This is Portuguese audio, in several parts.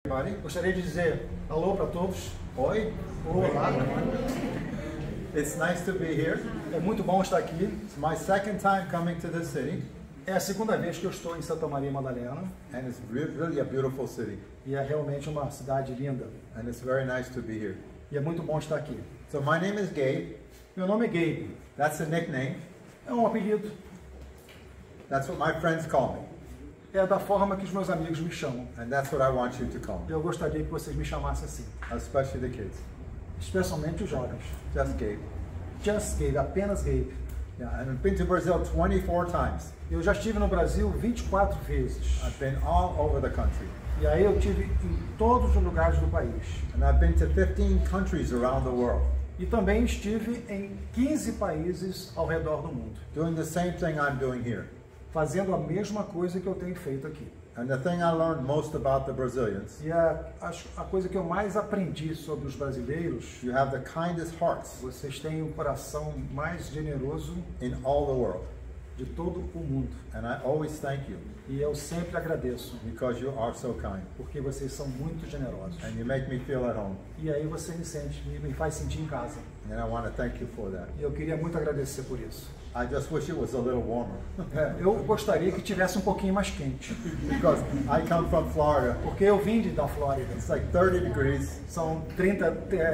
Gostaria de dizer alô para todos. Oi. Olá. It's nice to be here. É muito bom estar aqui. It's my second time coming to this city. É a segunda vez que eu estou em Santa Maria Madalena. And it's really a beautiful city. E é realmente uma cidade linda. And it's very nice to be here. E é muito bom estar aqui. So my name is Gabe. Meu nome é Gabe. That's a nickname. É um apelido. That's what my friends call me. É da forma que os meus amigos me chamam. And that's what I want you to call me. Eu gostaria que vocês me chamassem assim. Especially the kids. Especialmente os jovens. Just Gabe. Just Gabe, apenas Gabe. Yeah, and I've been to Brazil 24 times. Eu já estive no Brasil 24 vezes. I've been all over the country. E aí eu estive em todos os lugares do país. And I've been to 15 countries around the world. E também estive em 15 países ao redor do mundo. Doing the same thing I'm doing here. Fazendo a mesma coisa que eu tenho feito aqui. And the thing I learned most about the Brazilians, E a coisa que eu mais aprendi sobre os brasileiros, you have the kindest hearts vocês têm o coração mais generoso in all the world. de todo o mundo. And I always thank you E eu sempre agradeço, because you are so kind. porque vocês são muito generosos. And you make me feel at home. E aí você me faz sentir em casa. And I want to thank you for that. E eu queria muito agradecer por isso. I just wish it was a little warmer. Eu gostaria que tivesse um pouquinho mais quente. Because I come from Florida. Porque eu vim da Flórida. It's like 30 degrees. São 30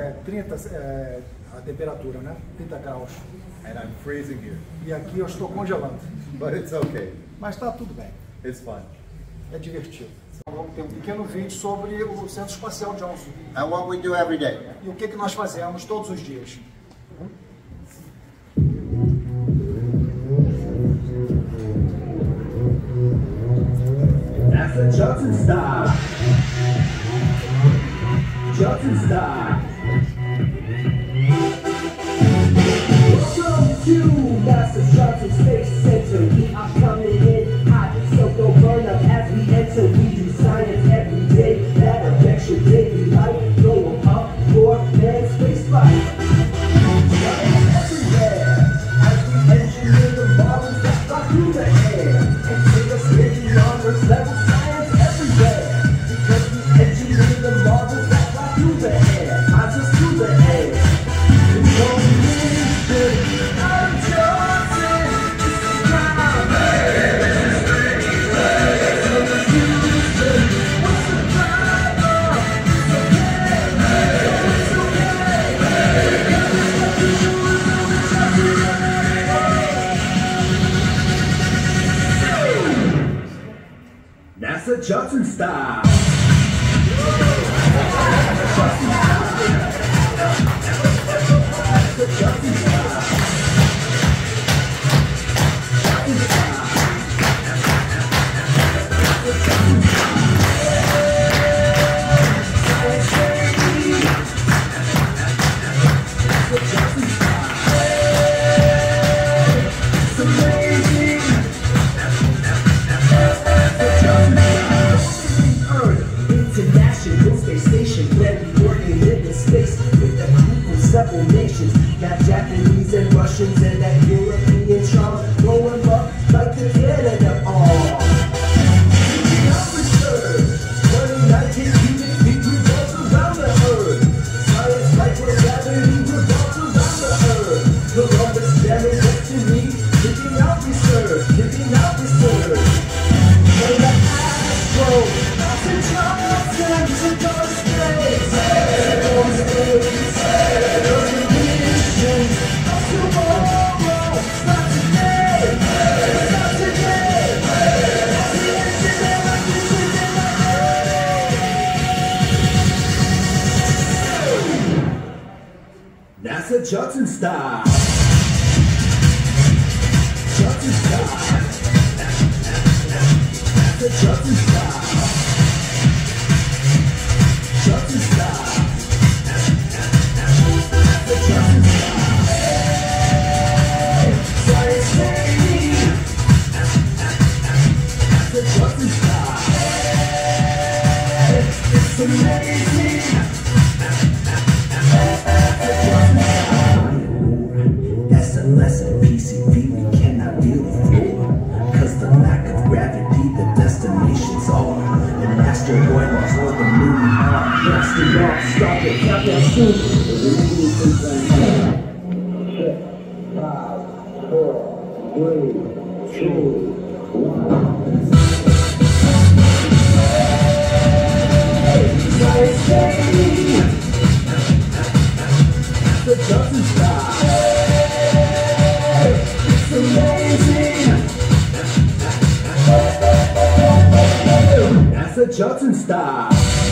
a temperatura, né? 30 graus. And I'm freezing here. E aqui eu estou congelando. But it's okay. Mas está tudo bem. It's fun. É divertido. Vamos ter um pequeno vídeo sobre o Centro Espacial Johnson. And what we do every day. E o que nós fazemos todos os dias. That's the Johnson Star. Johnson Star. Welcome to NASA Johnson Space Center. We are coming in hot, so don't burn up as we enter. We do science every day that affects your daily life. Going up for manned space flight. Science everywhere as we engineer the marvels that fly through the air and take us beyond Earth's level. Science everywhere because we engineer the marvels that fly through the air, not just through the air. You know we good. I'm Johnson. This is my man. What's the problem? It's okay. It's okay. NASA Johnson style. International Space Station, where we working in the space with the crew from several nations. Got Japanese and Russians and that European charm blowing up like the dead of the all. Keeping up research, 2019 cubic feet revolves around the earth. Science like where gravity revolves around the earth. Columbus jamming destiny, picking out research, picking out research. And the astro, the Johnson, to go space, go space, those ambitions of tomorrow, not today, not today. The engineer, like this is in my head. NASA Johnson style. Johnson style. NASA Johnson style. Johnson style. NASA Johnson style. Science lady. NASA Johnson style. It's amazing. That's the lesson, PCV, we cannot deal with war. Cause the lack of gravity, the destinations are an asteroid before the moon. y'all start the countdown soon. 5, 4, 3, 2, 1. The Johnson Star. It's amazing. That's the Johnson Star.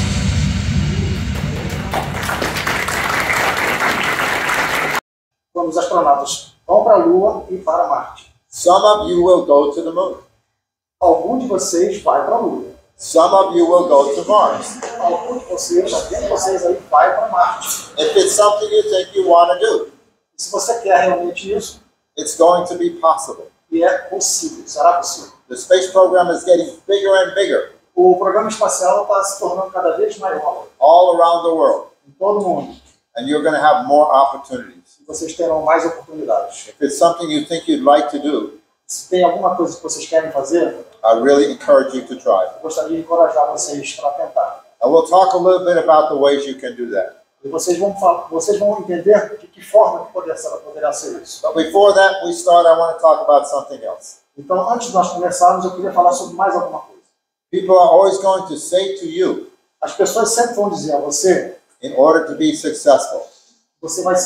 Os astronautas vão para a Lua e para Marte. Some of you will go to the moon. Algum de vocês vai para a Lua. Some of you will go to Mars. Algum de vocês aí vai para Marte. If it's something you think you want to do, Se você quer realmente isso, it's going to be possible. e é possível, será possível. The space program is getting bigger and bigger O programa espacial está se tornando cada vez maior all around the world, em todo o mundo. and you're going to have more opportunities. E vocês terão mais oportunidades. If it's something you think you'd like to do, Se tem alguma coisa que vocês querem fazer, I really encourage you to try. eu gostaria de encorajar vocês para tentar. And we'll talk a little bit about the ways you can do that. E vocês vão entender de que forma que poderá ser isso. But before that we start, I want to talk about something else. Então, antes de nós começarmos, eu queria falar sobre mais alguma coisa. People are always going to say to you, As pessoas sempre vão dizer a você, in order to be successful, você vai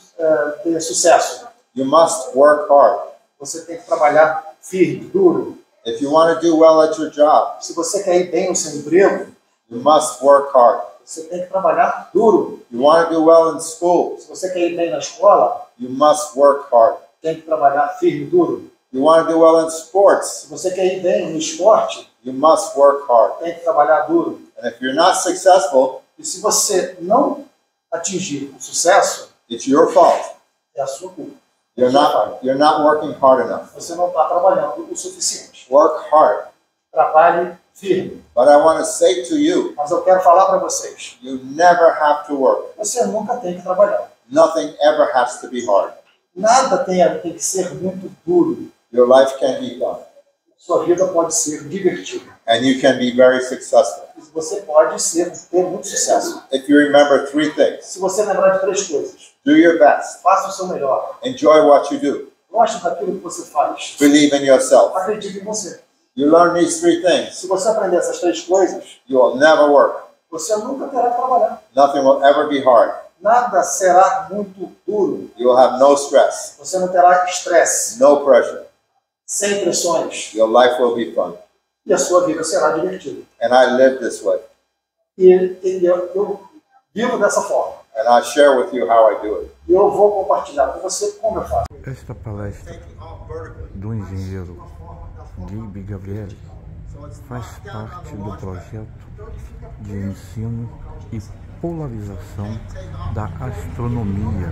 ter sucesso. you must work hard. Você tem que trabalhar firme, duro. If you want to do well at your job, Se você quer ir bem no seu emprego, you must work hard. você tem que trabalhar duro. You want to do well in school, Se você quer ir bem na escola, you must work hard. tem que trabalhar firme, duro. You want to do well in sports, Se você quer ir bem no esporte, you must work hard. tem que trabalhar duro. And if you're not successful, E se você não atingir o sucesso, it's your fault. é a sua culpa. You're not working hard enough. Você não está trabalhando o suficiente. Work hard. Trabalhe firme. But I want to say to you, Mas eu quero falar para vocês, you never have to work. você nunca tem que trabalhar. Nothing ever has to be hard. Nada tem que ser muito duro. Your life can be fun. Sua vida pode ser divertida. And you can be very successful. E você pode ter muito sucesso. If you remember 3 things, Se você lembrar de 3 coisas, do your best, faça o seu melhor. enjoy what you do, Goste daquilo que você faz. believe in yourself. Acredite em você. You learn these 3 things, Se você aprender essas 3 coisas, you will never work. você nunca terá que trabalhar. Nothing will ever be hard. Nada será muito duro. You will have no stress, Você não terá estresse, no pressure. sem pressões. Your life will be fun. E a sua vida será divertida. And I live this way. E eu vivo dessa forma. And I share with you how I do it. E eu vou compartilhar com você como eu faço. Esta palestra do engenheiro Gabe Gabrielli faz parte do projeto de ensino e polarização da astronomia,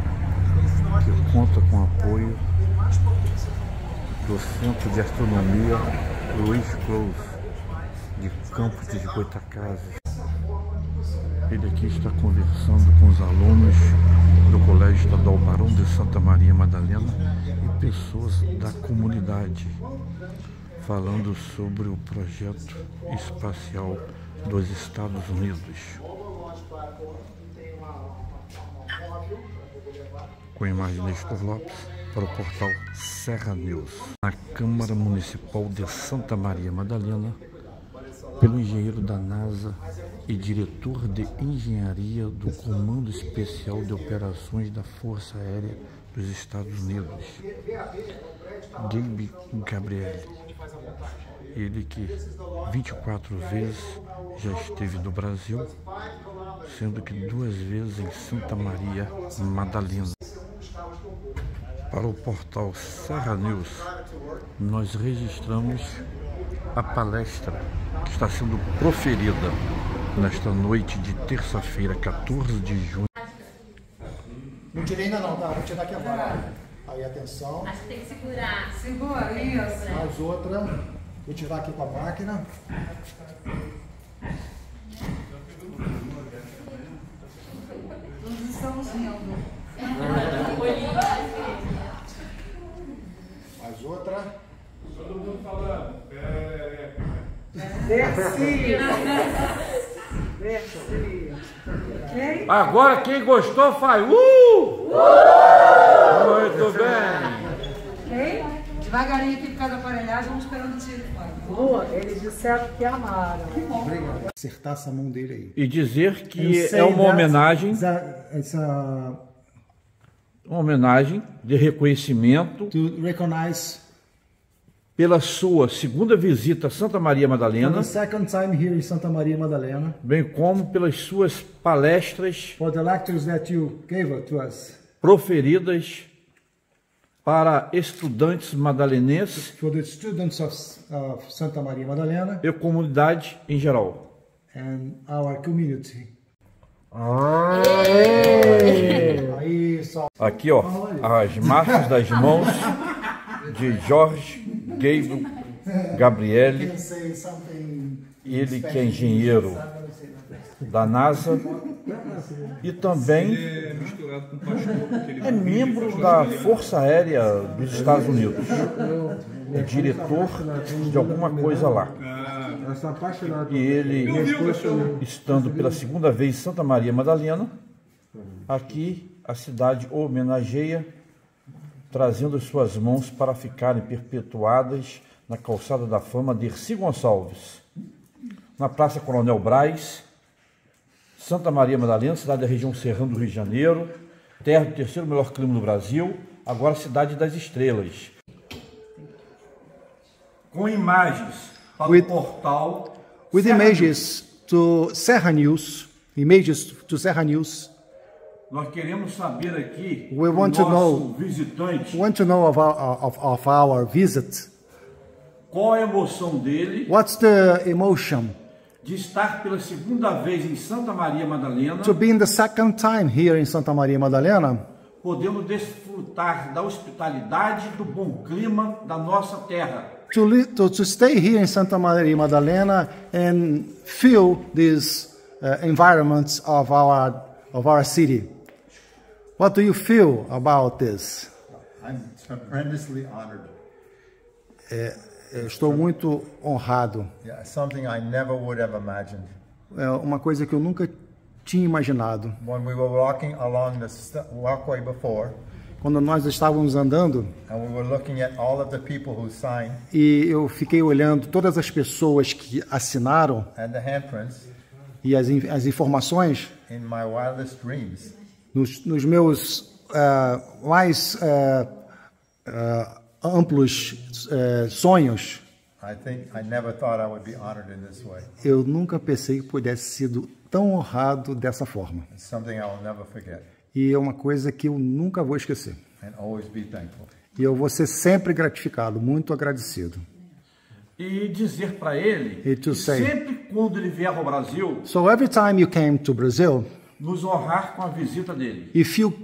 que conta com o apoio do Centro de Astronomia Luiz Cruz, de Campos de Goitacazes. Ele aqui está conversando com os alunos do Colégio Estadual Barão de Santa Maria Madalena e pessoas da comunidade, falando sobre o projeto espacial dos Estados Unidos. Com imagem de Nestor Lopes para o portal Serra News. Na Câmara Municipal de Santa Maria Madalena, pelo engenheiro da NASA e diretor de engenharia do Comando Especial de Operações da Força Aérea dos Estados Unidos, Gabe Gabrielli. Ele que 24 vezes já esteve no Brasil, sendo que 2 vezes em Santa Maria Madalena. Para o portal Serra News, nós registramos a palestra que está sendo proferida nesta noite de terça-feira, 14 de junho. Não tirei ainda não, tá? Vou tirar aqui agora. Aí, atenção. Acho que tem que segurar. Segura isso. Mais outra. Vou tirar aqui com a máquina. Todos estamos rindo. Mais outra. Todo mundo falando. Desce. Desce. Ok? Agora quem gostou faz Muito bem. Ok? Devagarinho aqui por causa da aparelhagem, vamos esperando o tiro. Boa, eles disseram que amaram. Acertar essa mão dele aí. E dizer que And say é uma that homenagem, it's a, de reconhecimento to recognize pela sua segunda visita a Santa Maria for Madalena, the second time here in Santa Maria Madalena, bem como pelas suas palestras for the lectures that you gave to us, proferidas para estudantes madalenenses for the students of Santa Maria Madalena e comunidade em geral. and our community. Aí, só. Aqui, ó, as marcas das mãos de Jorge Gabriele, Say something. ele que é engenheiro da NASA e também é membro da Força Aérea dos Estados Unidos, é diretor de alguma coisa lá. E ele, estando pela segunda vez em Santa Maria Madalena, aqui a cidade o homenageia, trazendo as suas mãos para ficarem perpetuadas na Calçada da Fama de Dercy Gonçalves, na Praça Coronel Braz, Santa Maria Madalena, cidade da região serrana do Rio de Janeiro, terra do terceiro melhor clima do Brasil, agora cidade das estrelas. Com imagens para o portal With Serra images to Serra News, Nós queremos saber aqui We do want to nosso know- visitante we want to know of our visit. qual a emoção dele What's the emotion de estar pela segunda vez em Santa Maria Madalena, to be in the second time here in Santa Maria Madalena, podendo desfrutar da hospitalidade, do bom clima da nossa terra. to stay here in Santa Maria Madalena and feel these environments of our city? What do you feel about this? I'm tremendously honored. Eu estou muito honrado. Yeah, something I never would have imagined. É uma coisa que eu nunca tinha imaginado. When we were walking along the walkway before, Quando nós estávamos andando and we were looking at all of the people who signed e eu fiquei olhando todas as pessoas que assinaram and the handprints, e as informações in my wildest dreams, nos meus mais amplos sonhos, I think I never thought I would be honored in this way. eu nunca pensei que pudesse sido tão honrado dessa forma. It's something I will never forget E é uma coisa que eu nunca vou esquecer. and always be thankful. E eu vou ser sempre gratificado, muito agradecido. E dizer para ele E to que say- sempre quando ele vier ao Brasil, So every time you came to Brazil, nos honrar com a visita dele. if you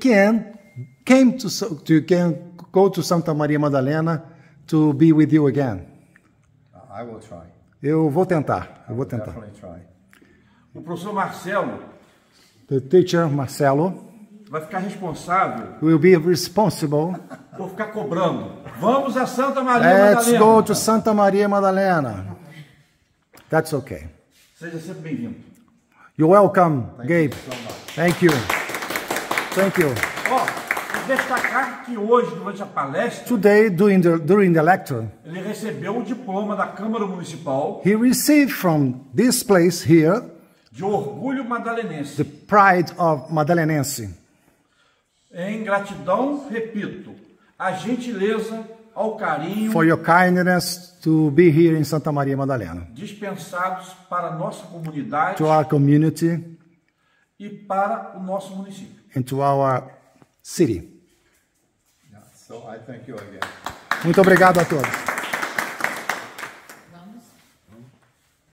can go to Santa Maria Madalena to be with you again. I will try. Eu vou tentar, eu vou tentar. Definitely try. O professor Marcelo The teacher Marcelo vai ficar responsável will be responsible. por ficar cobrando. Vamos a Santa Maria Let's Madalena. go to Santa Maria Madalena. That's okay. Seja sempre bem-vindo. You're welcome, Gabe. Thank you. Thank you. Ó, e destacar que hoje, durante a palestra, Today, during the lecture, ele recebeu o diploma da Câmara Municipal he received from this place here de orgulho the madalenense. pride of Madalenense. Em gratidão, repito, a gentileza, ao carinho For your kindness to be here in Santa Maria Madalena. dispensados para a nossa comunidade To our community e para o nosso município. and to our city. Yeah, so I thank you again. Muito obrigado a todos.